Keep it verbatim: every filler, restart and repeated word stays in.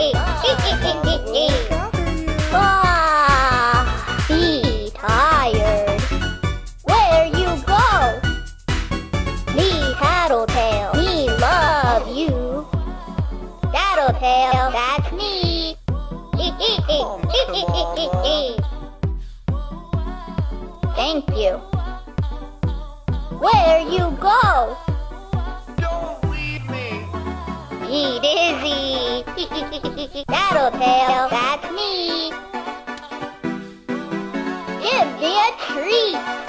Ah, be tired. Where you go? Me Tattletale, me love you. Tattletale, that's me. Thank you. Where you go? Don't leave me. Be dizzy. Tattletale, that's me. Give me a treat.